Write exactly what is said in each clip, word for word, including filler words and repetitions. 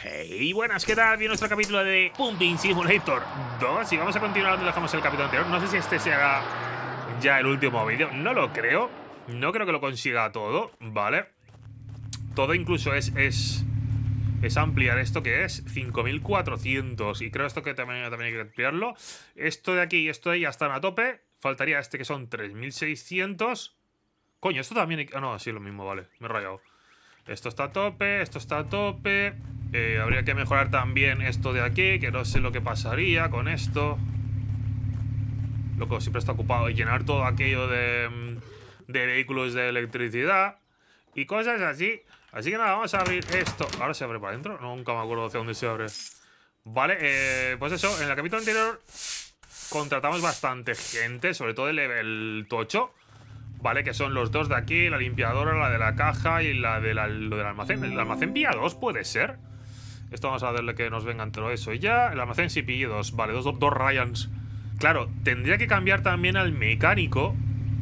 Hey, buenas, ¿qué tal? Bien nuestro capítulo de Pumping Simulator dos y vamos a continuar donde dejamos el capítulo anterior. No sé si este sea ya el último vídeo, no lo creo. No creo que lo consiga todo, ¿vale? Todo incluso es, es, es ampliar esto que es cinco mil cuatrocientos y creo esto que también, también hay que ampliarlo. Esto de aquí y esto de ahí ya están a tope. Faltaría este que son tres mil seiscientos. Coño, esto también hay... Ah, no, sí, lo mismo, vale, me he rayado. Esto está a tope, esto está a tope. eh, Habría que mejorar también esto de aquí, que no sé lo que pasaría con esto. Loco, siempre está ocupado. Y llenar todo aquello de, de vehículos de electricidad y cosas así. Así que nada, vamos a abrir esto. ¿Ahora se abre para adentro? Nunca me acuerdo hacia dónde se abre. Vale, eh, pues eso, en el capítulo anterior contratamos bastante gente, sobre todo el, el tocho. Vale, que son los dos de aquí, la limpiadora, la de la caja y la de la, lo del almacén. ¿El almacén pilla dos puede ser? Esto vamos a darle que nos venga entero eso y ya. El almacén sí pilla dos, vale, dos, dos, dos Ryans. Claro, tendría que cambiar también al mecánico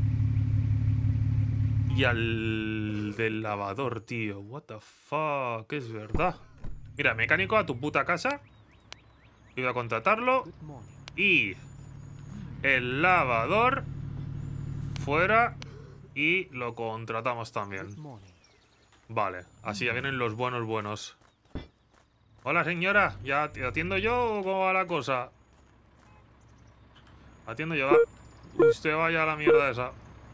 y al del lavador, tío. What the fuck, es verdad. Mira, mecánico a tu puta casa. Y voy a contratarlo. Y el lavador fuera. Y lo contratamos también. Vale, así ya vienen los buenos buenos. Hola señora, ¿ya atiendo yo o cómo va la cosa? Atiendo yo, va. Usted vaya a la mierda esa.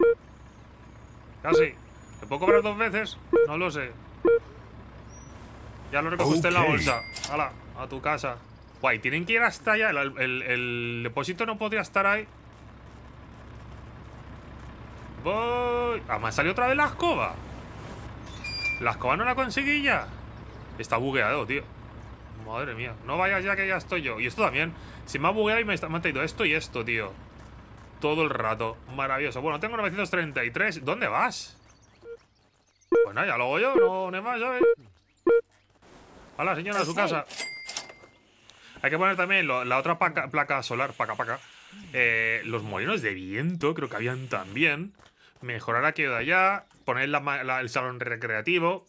Casi. ¿Le puedo cobrar dos veces? No lo sé. Ya lo recoge usted en la bolsa. Hala, a tu casa. Guay, tienen que ir hasta allá. El, el, el depósito no podría estar ahí. Voy. Ah, me ha salido otra vez la escoba. La escoba no la conseguí ya. Está bugueado, tío. Madre mía. No vayas ya que ya estoy yo. Y esto también. Se me ha bugueado y me, está, me ha traído esto y esto, tío. Todo el rato. Maravilloso. Bueno, tengo novecientos treinta y tres. ¿Dónde vas? Pues nada, ya lo hago yo. No, no más, ¿sabes? Hola, señora, a su casa. Hay que poner también lo, la otra placa, placa solar. Paca, paca. Eh, los molinos de viento, creo que habían también. Mejorar aquello de allá. Poner la, la, el salón recreativo.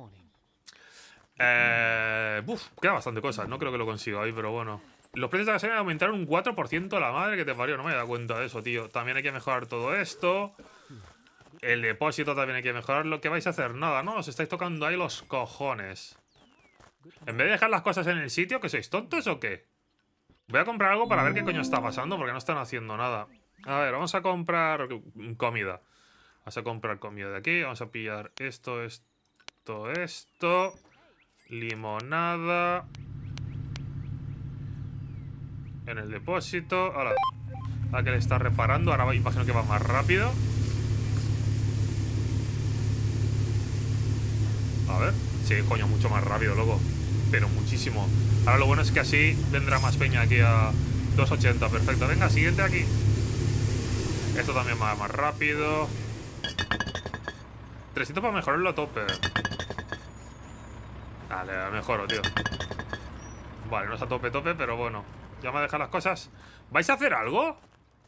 Eh, uf, queda bastante cosas. No creo que lo consiga hoy, pero bueno. Los precios de la gasolina aumentaron un cuatro por ciento. La madre que te parió. No me he dado cuenta de eso, tío. También hay que mejorar todo esto. El depósito también hay que mejorarlo. ¿Qué vais a hacer? Nada, ¿no? Os estáis tocando ahí los cojones. En vez de dejar las cosas en el sitio, ¿que sois tontos o qué? Voy a comprar algo para ver qué coño está pasando, porque no están haciendo nada. A ver, vamos a comprar comida. Vamos a comprar comida de aquí. Vamos a pillar esto, esto, esto. Limonada. En el depósito. Ahora, a que le está reparando. Ahora imagino que va más rápido. A ver. Sí, coño, mucho más rápido, loco. Pero muchísimo. Ahora lo bueno es que así vendrá más peña aquí a dos ochenta. Perfecto. Venga, siguiente aquí. Esto también va más rápido. trescientos para mejorarlo a tope. Vale, mejoro, tío. Vale, no es a tope, tope, pero bueno. Ya me ha dejado las cosas. ¿Vais a hacer algo?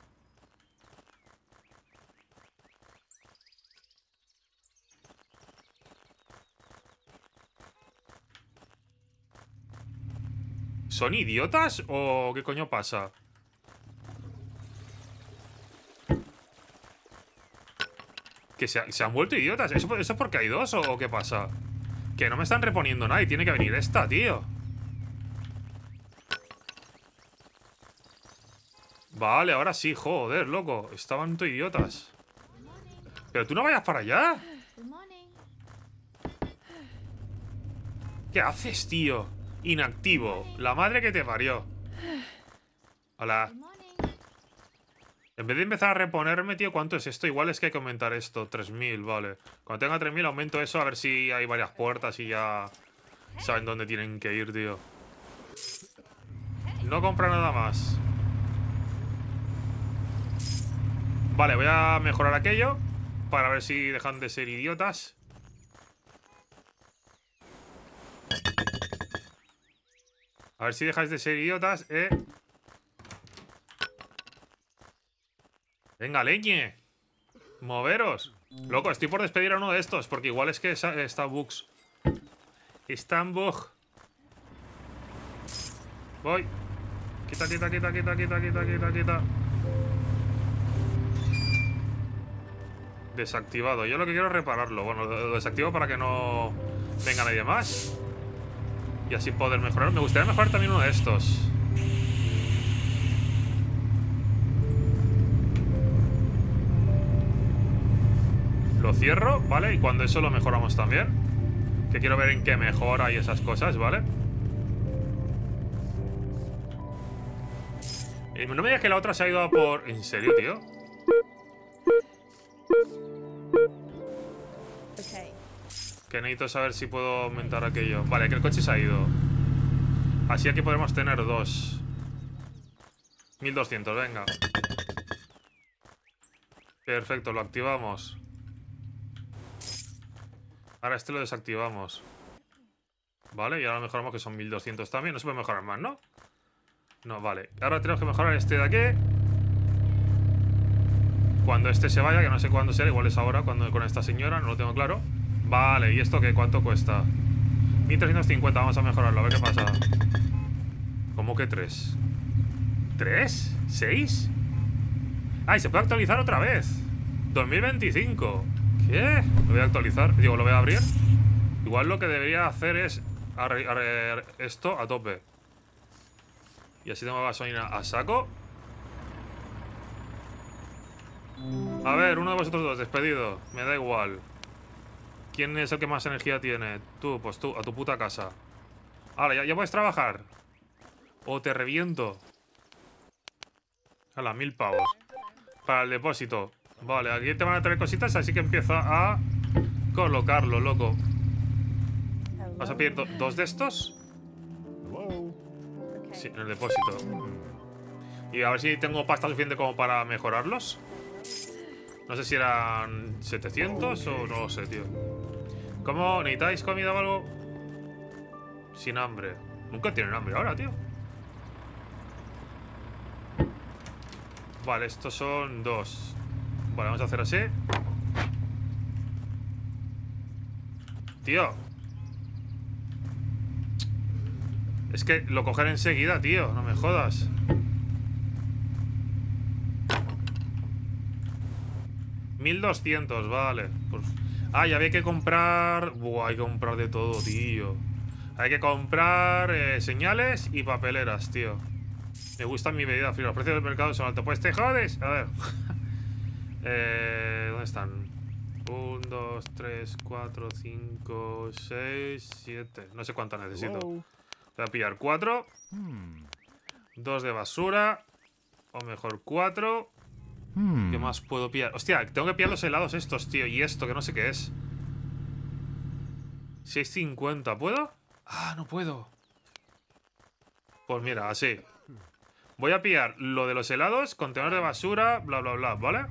¿Son idiotas o qué coño pasa? ¿Que se, se han vuelto idiotas? ¿Eso, ¿Eso es porque hay dos o, o qué pasa? Que no me están reponiendo nada y tiene que venir esta, tío. Vale, ahora sí, joder, loco. Estaban todos idiotas. Pero tú no vayas para allá. ¿Qué haces, tío? Inactivo. La madre que te parió. Hola. En vez de empezar a reponerme, tío, ¿cuánto es esto? Igual es que hay que aumentar esto. tres mil, vale. Cuando tenga tres mil aumento eso a ver si hay varias puertas y ya saben dónde tienen que ir, tío. No compra nada más. Vale, voy a mejorar aquello para ver si dejan de ser idiotas. A ver si dejáis de ser idiotas, eh. Venga, leñe. Moveros. Loco, estoy por despedir a uno de estos, porque igual es que está bugs. Están bug. Voy. Quita, quita, quita, quita, quita, quita, quita, quita. Desactivado. Yo lo que quiero es repararlo. Bueno, lo desactivo para que no venga nadie más. Y así poder mejorar. Me gustaría mejorar también uno de estos. Lo cierro, ¿vale? Y cuando eso lo mejoramos también. Que quiero ver en qué mejora y esas cosas, ¿vale? Y no me digas que la otra se ha ido a por... ¿En serio, tío? Que necesito saber si puedo aumentar aquello. Vale, que el coche se ha ido. Así aquí podemos tener dos. mil doscientos, venga. Perfecto, lo activamos. Ahora este lo desactivamos. Vale, y ahora mejoramos que son mil doscientos también. No se puede mejorar más, ¿no? No, vale. Ahora tenemos que mejorar este de aquí. Cuando este se vaya, que no sé cuándo será. Igual es ahora, cuando con esta señora. No lo tengo claro. Vale, ¿y esto qué? ¿Cuánto cuesta? mil trescientos cincuenta, vamos a mejorarlo, a ver qué pasa. ¿Cómo que tres? ¿tres? ¿seis? ¡Ay, se puede actualizar otra vez! dos mil veinticinco. ¿Qué? Lo voy a actualizar, digo, lo voy a abrir. Igual lo que debería hacer es arre, arre, esto a tope. Y así tengo gasolina a saco. A ver, uno de vosotros dos, despedido. Me da igual. ¿Quién es el que más energía tiene? Tú, pues tú, a tu puta casa. Ahora, ¿ya, ya puedes trabajar? O te reviento. A las mil pavos. Para el depósito. Vale, aquí te van a traer cositas, así que empieza a colocarlo, loco. ¿Vas a pedir do dos de estos? Sí, en el depósito. Y a ver si tengo pasta suficiente como para mejorarlos. No sé si eran setecientos o no lo sé, tío. ¿Cómo? ¿Necesitáis comida o algo? Sin hambre. Nunca tienen hambre ahora, tío. Vale, estos son dos. Vale, vamos a hacer así. Tío. Es que lo cogeré enseguida, tío. No me jodas. mil doscientos, vale. Pues... Ah, y había que comprar... Buah, hay que comprar de todo, tío. Hay que comprar eh, señales y papeleras, tío. Me gusta mi medida fría. Los precios del mercado son altos. Pues te jodes. A ver. eh, ¿Dónde están? uno, dos, tres, cuatro, cinco, seis, siete. No sé cuántas necesito. Voy a pillar cuatro. Dos de basura. O mejor cuatro. ¿Qué más puedo pillar? Hostia, tengo que pillar los helados estos, tío. Y esto, que no sé qué es. seis cincuenta, ¿puedo? Ah, no puedo. Pues mira, así. Voy a pillar lo de los helados, contenedor de basura, bla, bla, bla, ¿vale?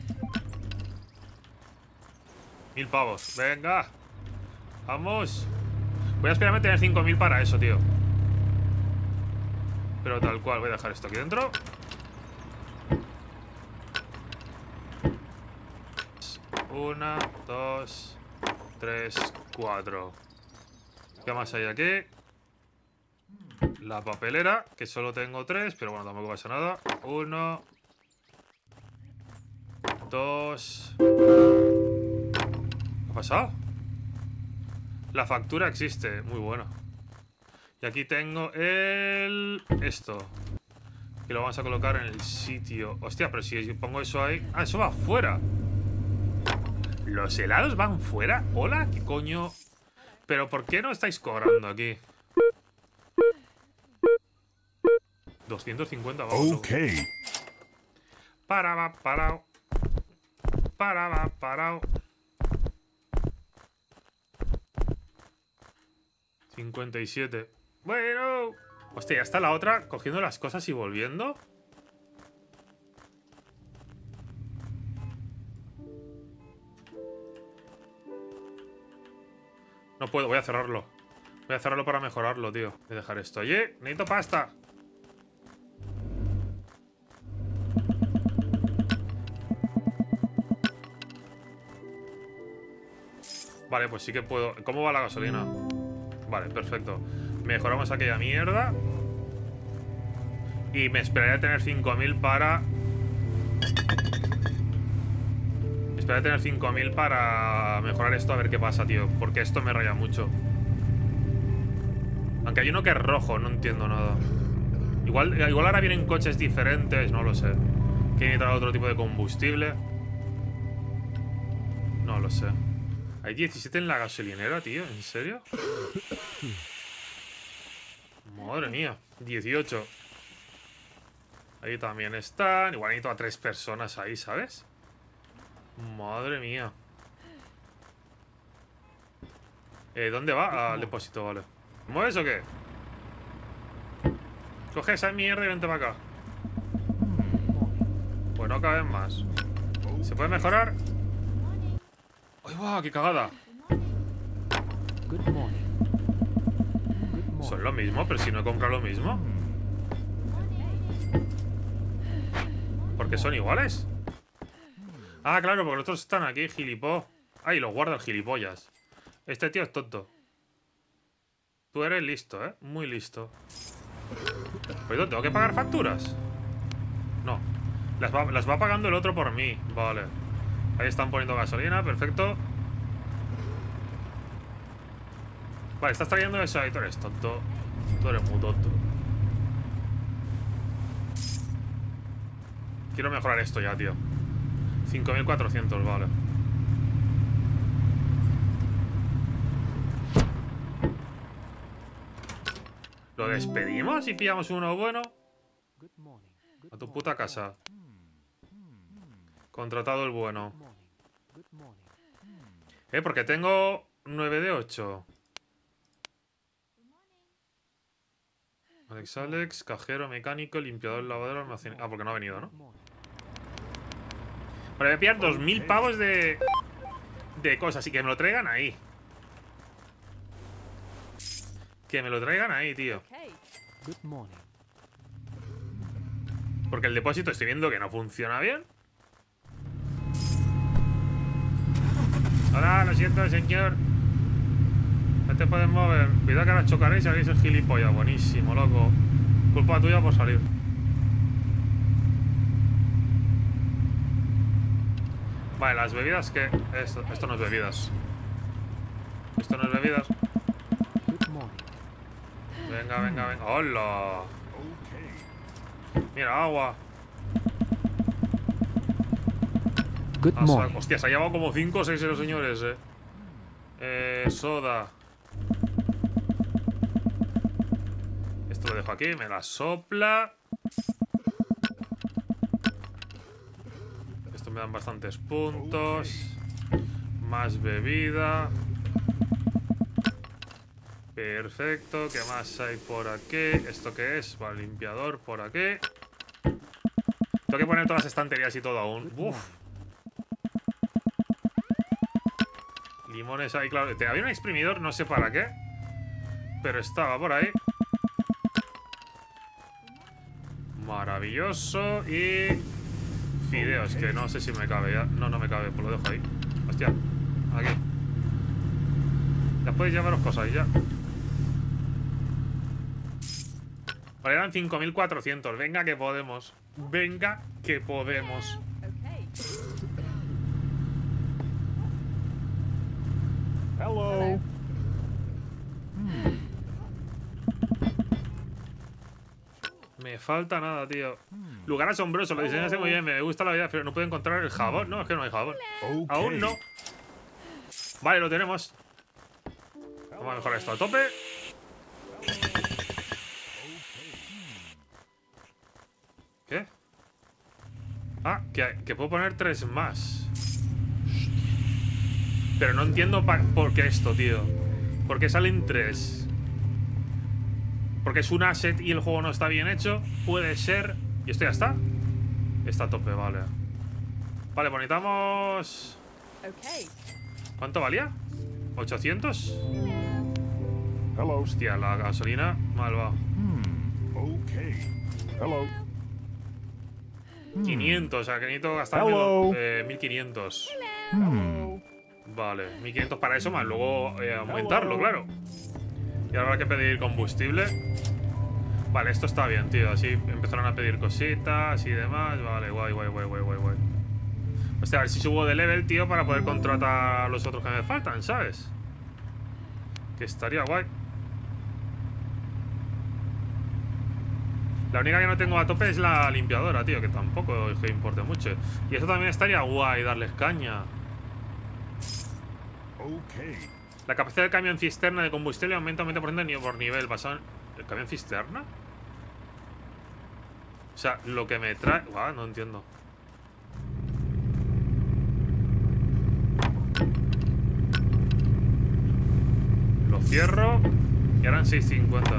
Mil pavos, venga. Vamos. Voy a esperarme a tener cinco mil para eso, tío. Pero tal cual, voy a dejar esto aquí dentro. Una, dos, tres, cuatro. ¿Qué más hay aquí? La papelera, que solo tengo tres, pero bueno, tampoco pasa nada. Uno. Dos. ¿Qué ha pasado? La factura existe, muy bueno. Y aquí tengo el... Esto. Que lo vamos a colocar en el sitio. Hostia, pero si pongo eso ahí... Ah, eso va afuera. ¿Los helados van fuera? ¿Hola? ¿Qué coño? ¿Pero por qué no estáis cobrando aquí? doscientos cincuenta, vamos. Ok. Para, va, parado. Para, va, parado. cincuenta y siete. Bueno. Hostia, ya está la otra cogiendo las cosas y volviendo. No puedo, voy a cerrarlo. Voy a cerrarlo para mejorarlo, tío. Voy a dejar esto. Oye, necesito pasta. Vale, pues sí que puedo. ¿Cómo va la gasolina? Vale, perfecto. Mejoramos aquella mierda. Y me esperaría tener cinco mil para... Esperaría tener cinco mil para mejorar esto, a ver qué pasa, tío. Porque esto me raya mucho. Aunque hay uno que es rojo, no entiendo nada. Igual, igual ahora vienen coches diferentes, no lo sé. ¿Quieren entrar otro tipo de combustible? No lo sé. Hay diecisiete en la gasolinera, tío. ¿En serio? Madre mía. dieciocho. Ahí también están. Igual necesito a tres personas ahí, ¿sabes? Madre mía. Eh, ¿dónde va? Al depósito, vale. ¿Mueves o qué? Coge esa mierda y vente para acá. Pues no caben más. ¿Se puede mejorar? ¡Ay, va! ¡Qué cagada! Son lo mismo, pero si no he comprado lo mismo. ¿Porque son iguales? Ah, claro, porque los otros están aquí, gilipó. Ay, los guarda el gilipollas. Este tío es tonto. Tú eres listo, ¿eh? Muy listo. Pero ¿tengo que pagar facturas? No. Las va, las va pagando el otro por mí. Vale. Ahí están poniendo gasolina, perfecto. Vale, estás trayendo eso ahí. Tú eres tonto. Tú eres muy tonto. Quiero mejorar esto ya, tío. cinco mil cuatrocientos, vale. ¿Lo despedimos y pillamos uno bueno? A tu puta casa. Contratado el bueno. Eh, porque tengo nueve de ocho. Alex Alex, cajero, mecánico, limpiador, lavadero, almacén. Ah, porque no ha venido, ¿no? Vale, voy a pillar dos mil pavos de... De cosas, así que me lo traigan ahí. Que me lo traigan ahí, tío. Porque el depósito estoy viendo que no funciona bien. Hola, lo siento, señor. No te puedes mover. Cuidado que ahora chocaréis y haréis el gilipollas. Buenísimo, loco. Culpa tuya por salir. Vale, las bebidas que... Esto, esto no es bebidas. Esto no es bebidas. Venga, venga, venga. ¡Hola! Mira, agua. Good morning. Ah, hostia, se ha llevado como cinco o seis de los señores, eh. Eh, soda. Esto lo dejo aquí, me la sopla. Esto me dan bastantes puntos. Más bebida. Perfecto, ¿qué más hay por aquí? ¿Esto qué es? Vale, limpiador por aquí. Tengo que poner todas las estanterías y todo aún. Uf. Limones ahí, claro. Había un exprimidor, no sé para qué. Pero estaba por ahí. Maravilloso. Y... fideos, que no sé si me cabe ya. No, no me cabe, pues lo dejo ahí. Hostia, aquí. Ya podéis llevaros cosas ya. Vale, eran cinco mil cuatrocientos. Venga que podemos. Venga que podemos. Hello. Me falta nada, tío. Lugar asombroso, lo diseñaste muy bien. Me gusta la vida, pero no puedo encontrar el jabón. No, es que no hay jabón. Okay. Aún no. Vale, lo tenemos. Vamos a mejorar esto a tope. ¿Qué? Ah, que, que puedo poner tres más. Pero no entiendo por qué esto, tío. ¿Por qué salen tres? ¿Porque es un asset y el juego no está bien hecho? Puede ser. ¿Y esto ya está? Está a tope, vale. Vale, pues necesitamos... ¿Cuánto valía? ¿ochocientos? Hello. Hostia, la gasolina mal va. Hmm. Okay. Hello. quinientos, o sea que necesito gastar Hello. mil, eh, mil quinientos. Hmm. Vale, mil quinientos para eso, más luego eh, aumentarlo, claro. Y ahora hay que pedir combustible. Vale, esto está bien, tío. Así empezaron a pedir cositas y demás. Vale, guay, guay, guay, guay, guay, guay. O sea, a ver si subo de level, tío, para poder contratar a los otros que me faltan, ¿sabes? Que estaría guay. La única que no tengo a tope es la limpiadora, tío, que tampoco es que importe mucho. Y eso también estaría guay, darles caña. Okay. La capacidad del camión cisterna de combustible aumenta un veinte por ciento por nivel. ¿Basado en el camión cisterna? O sea, lo que me trae... Guau, no entiendo. Lo cierro. Y ahora en seis cincuenta.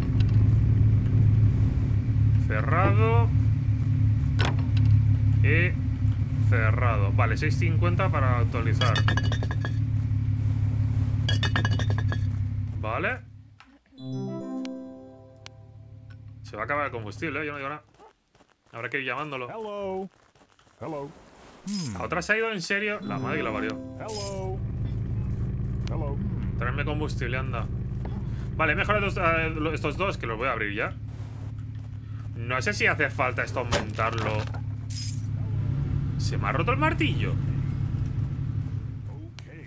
Cerrado. Y cerrado. Vale, seis cincuenta para actualizar. Vale. Se va a acabar el combustible, ¿eh? Yo no digo nada. Habrá que ir llamándolo. Hello. Hello. La otra se ha ido en serio. La madre que la parió. Hello. Hello. Traerme combustible, anda. Vale, he mejorado estos, uh, estos dos, que los voy a abrir ya. No sé si hace falta esto aumentarlo. ¿Se me ha roto el martillo? Okay.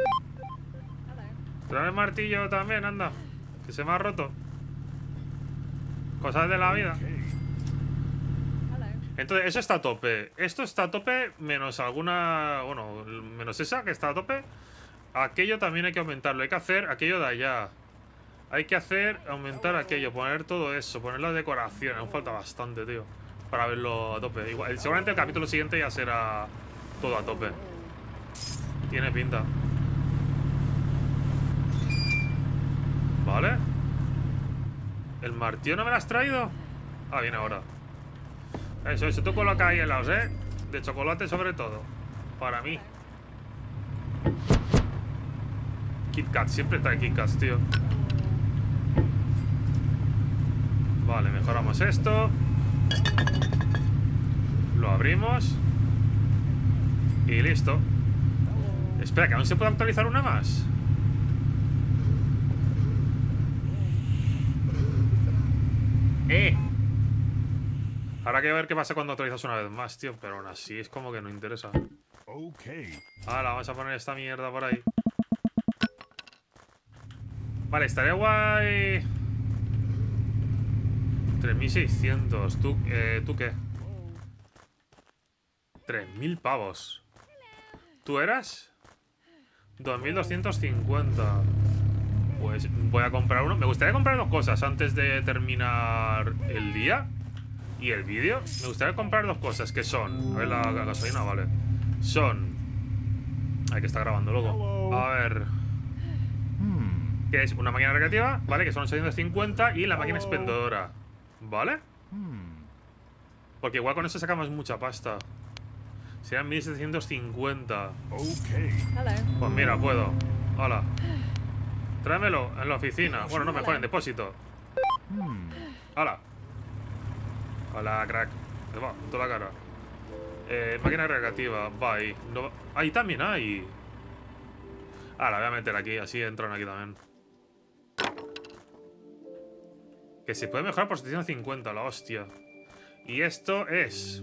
Trae el martillo también, anda. Que se me ha roto. Cosas de la vida. Okay. Entonces, eso está a tope. Esto está a tope, menos alguna... Bueno, menos esa, que está a tope. Aquello también hay que aumentarlo. Hay que hacer aquello de allá. Hay que hacer, aumentar aquello. Poner todo eso, poner la decoración. Aún falta bastante, tío, para verlo a tope. Igual, seguramente el capítulo siguiente ya será todo a tope. Tiene pinta. Vale. ¿El martillo no me lo has traído? Ah, viene ahora. Eso, eso, tú coloca ahí helados, ¿eh? De chocolate sobre todo. Para mí. Kit Kat, siempre trae Kit Kats, tío. Vale, mejoramos esto. Lo abrimos. Y listo. Espera, que aún se puede actualizar una más. Eh Habrá que ver qué pasa cuando actualizas una vez más, tío. Pero aún así es como que no interesa. Okay. Ahora vamos a poner esta mierda por ahí. Vale, estaría guay. tres mil seiscientos. ¿Tú, eh, ¿Tú qué? tres mil pavos. ¿Tú eras? dos mil doscientos cincuenta. Pues voy a comprar uno. Me gustaría comprar dos cosas antes de terminar el día y el vídeo. Me gustaría comprar dos cosas que son... A ver, la, la gasolina, vale. Son... Hay que estar grabando luego. A ver... Que es una máquina recreativa, ¿vale? Que son ochocientos cincuenta. Y la máquina expendedora, ¿vale? Porque igual con eso sacamos mucha pasta. Serían mil setecientos cincuenta. Okay. Pues mira, puedo. Hola. Tráemelo en la oficina. Bueno, no, mejor en depósito. Hola. Hola, crack. Me va, en toda la cara. Eh, máquina recreativa. Va ahí. No, ahí también hay. Ah, la voy a meter aquí. Así entran aquí también. Que se puede mejorar por setecientos cincuenta, la hostia. Y esto es...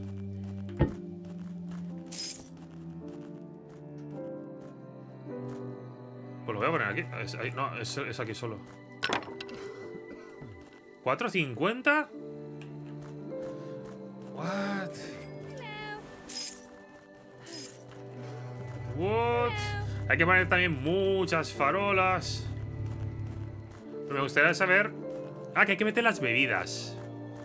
Pues lo voy a poner aquí. Es, ahí, no, es, es aquí solo. ¿cuatro cincuenta? What? What? Hay que poner también muchas farolas. Pero me gustaría saber... Ah, que hay que meter las bebidas.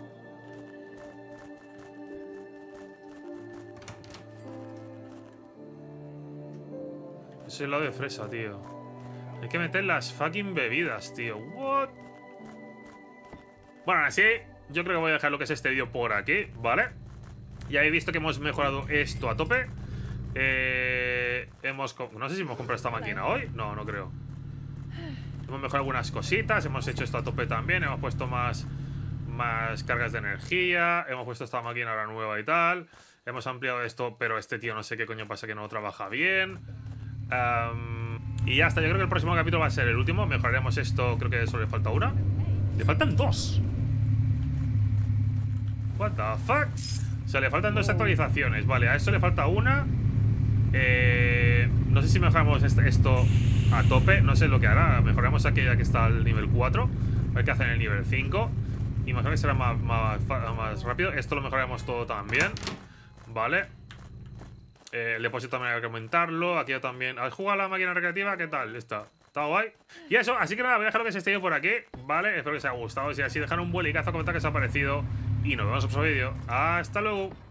Eso es el lado de fresa, tío. Hay que meter las fucking bebidas, tío. What? Bueno, así yo creo que voy a dejar lo que es este vídeo por aquí, ¿vale? Ya habéis visto que hemos mejorado esto a tope. Eh, hemos... No sé si hemos comprado esta máquina hoy. No, no creo. Hemos mejorado algunas cositas. Hemos hecho esto a tope también. Hemos puesto más, más cargas de energía. Hemos puesto esta máquina ahora nueva y tal. Hemos ampliado esto, pero este tío no sé qué coño pasa que no trabaja bien. Um, y ya está. Yo creo que el próximo capítulo va a ser el último. Mejoraremos esto. Creo que solo le falta una. Le faltan dos. What the fuck? O sea, le faltan dos actualizaciones. Vale, a esto le falta una. Eh, no sé si mejoramos este, esto a tope. No sé lo que hará. Mejoramos aquella que está al nivel cuatro. A ver qué hace en el nivel cinco. Y mejor que será más, más, más rápido. Esto lo mejoramos todo también. Vale. Eh, el depósito también hay que aumentarlo. Aquí yo también. ¿Has jugado a la máquina recreativa? ¿Qué tal? Está. Está guay. Y eso, así que nada, voy a dejar lo que se esté por aquí. Vale, espero que os haya gustado. Si así, dejar un buen likeazo, comentar que os ha parecido. Y nos vemos en otro vídeo. Hasta luego.